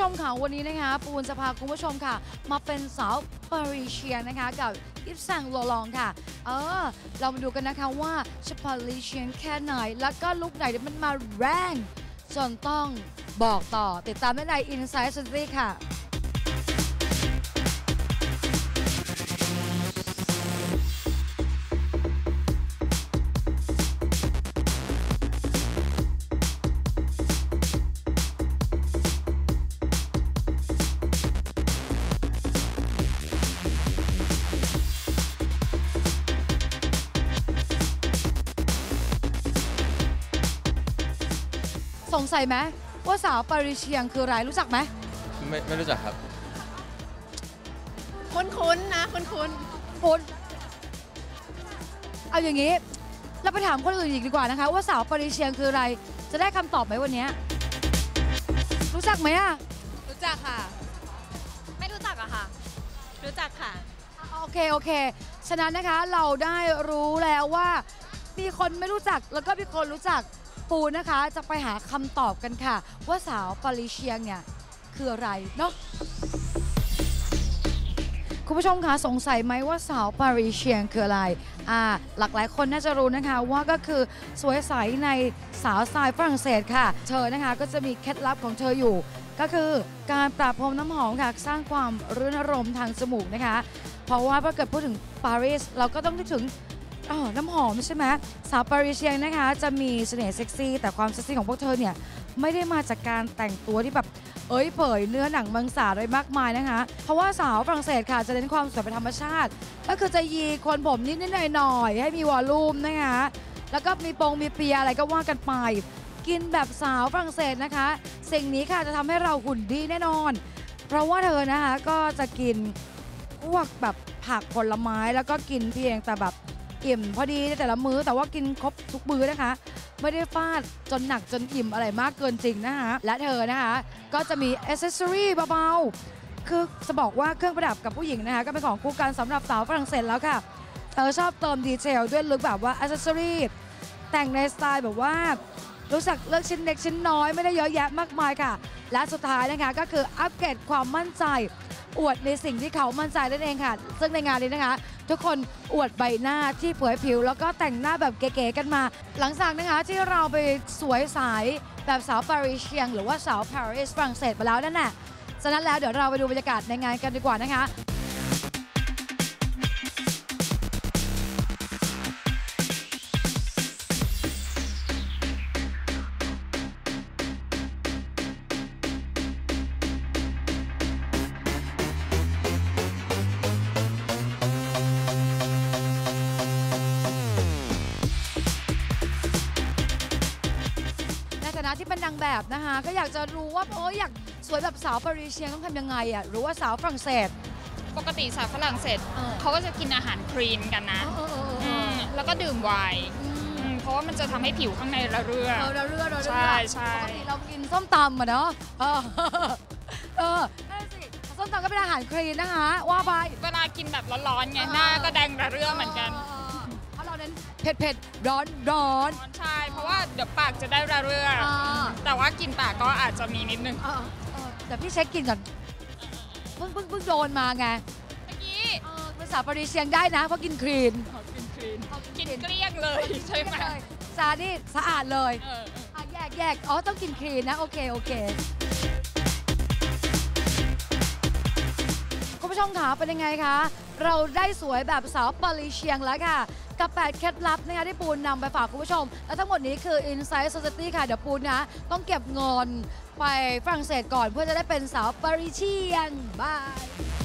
ชมค่ะวันนี้นะคะปูนจะพาคุณผู้ชมค่ะมาเป็นสาวปารีเซียนนะคะกับอิฟซังโลลองค่ะเรามาดูกันนะคะว่าจะปารีเซียนแค่ไหนแล้วก็ลุคไหนที่มันมาแรงจนต้องบอกต่อติดตามได้ใน Inside City ค่ะสงสัยไหมว่าสาวปารีเซียนคืออะไรรู้จักไหมไม่รู้จักครับคุ้นๆนะคุ้นเอาอย่างนี้เราไปถามคนอื่นอีกดีกว่านะคะว่าสาวปารีเซียนคืออะไรจะได้คำตอบไหมวันนี้รู้จักไหมอะรู้จักค่ะไม่รู้จักอะค่ะรู้จักค่ะโอเคฉะนั้นนะคะเราได้รู้แล้วว่ามีคนไม่รู้จักแล้วก็มีคนรู้จักปูนะคะจะไปหาคำตอบกันค่ะว่าสาวปารีเซียนเนี่ยคืออะไรเนาะคุณผู้ชมคะสงสัยไหมว่าสาวปารีเซียนคืออะไรหลากหลายคนน่าจะรู้นะคะว่าก็คือสวยใสในสาวสไตล์ฝรั่งเศสค่ะเธอนะคะก็จะมีเคล็ดลับของเธออยู่ก็คือการประพรมน้ำหอมค่ะสร้างความรื่นรมทางจมูกนะคะเพราะว่าพอเกิดพูดถึงปารีสเราก็ต้องนึกถึงน้ำหอมใช่ไหมสาวปารีเซียนนะคะจะมีเสน่ห์เซ็กซี่แต่ความเซ็กซี่ของพวกเธอเนี่ยไม่ได้มาจากการแต่งตัวที่แบบเผยเนื้อหนังมังสาอะไรมากมายนะคะเพราะว่าสาวฝรั่งเศสค่ะจะเน้นความสวยเป็นธรรมชาติก็คือจะยีโคนผมนิดหน่อยให้มีวอลลุ่มนะคะแล้วก็มีเปียอะไรก็ว่ากันไปกินแบบสาวฝรั่งเศสนะคะสิ่งนี้ค่ะจะทำให้เราหุ่นดีแน่นอนเพราะว่าเธอนะคะก็จะกินพวกแบบผักผลไม้แล้วก็กินเพียงแต่แบบอิ่มพอดีในแต่ละมื้อแต่ว่ากินครบทุกมื้อนะคะไม่ได้ฟาดจนหนักจนอิ่มอะไรมากเกินจริงนะคะและเธอนะคะก็จะมีอ c เซสซอรี่เบาๆคือจะบอกว่าเครื่องประดับกับผู้หญิงนะคะก็เป็นของคู่กันสำหรับสาวฝรั่งเศสแล้วค่ะเธอชอบเติมดีเทลด้วยลุคแบบว่าอ c เซสซอรี่แต่งในสไตล์แบบว่ารู้จักเลือกชิ้นเล็กชิ้นน้อยไม่ได้เยอะแยะมากมายค่ะและสุดท้ายนะคะก็คืออัปเกรดความมั่นใจอวดในสิ่งที่เขามั่นใจนั่นเองค่ะซึ่งในงานนี้นะคะทุกคนอวดใบหน้าที่เผยผิวแล้วก็แต่งหน้าแบบเก๋ๆกันมาหลังจากนะคะที่เราไปสวยใสแบบสาวปารีเซียนหรือว่าสาวปารีสฝรั่งเศสไปแล้วนั่นแหละฉะนั้นแล้วเดี๋ยวเราไปดูบรรยากาศในงานกันดีกว่านะคะที่เป็นนางแบบนะคะก็อยากจะรู้ว่าอยากสวยแบบสาวปารีเซียนต้องทำยังไงอ่ะหรือว่าสาวฝรั่งเศสปกติสาวฝรั่งเศสเขาก็จะกินอาหารคลีนกันนะแล้วก็ดื่มไวน์เพราะว่ามันจะทำให้ผิวข้างในระเรื่อใช่ปกติเรากินส้มตำอ่ะเนาะนั่นสิส้มตำก็เป็นอาหารคลีนนะคะว่าไปเวลากินแบบร้อนๆไงหน้าก็แดงระเรื่อเหมือนกันเพราะเราเน้นเผ็ดร้อนใช่เพราะว่าเดี๋ยวปากจะได้ระเรื่อแต่ว่ากินปากก็อาจจะมีนิดนึงแต่พี่เช็คกินก่อนเพิ่งโดนมาไงเมื่อกี้ภาษาปารีเซียนได้นะเพราะกินคลีนกินเกลี้ยงเลยใช่ไหมซานี่สะอาดเลยแยกต้องกินคลีนนะโอเคคุณผู้ชมคะเป็นยังไงคะเราได้สวยแบบสาวปารีเซียนแล้วค่ะกับ8เคล็ดลับนะคะที่ปูนนำไปฝากคุณผู้ชมและทั้งหมดนี้คือ Inside Society ค่ะเดี๋ยวปูนนะต้องเก็บเงินไปฝรั่งเศสก่อนเพื่อจะได้เป็นสาวปารีเซียนบาย